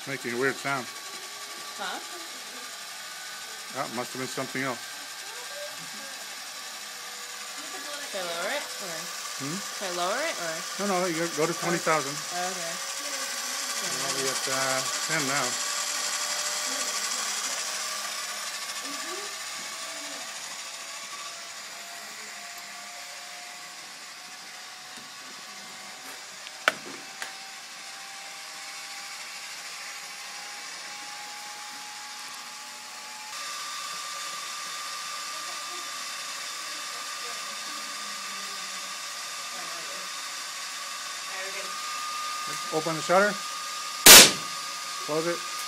Making a weird sound. Huh? Oh, must have been something else. Can I lower it? Or? Can I lower it? Or? No, you go to 20,000. Okay. I'll be at 10 now. Open the shutter. Close it.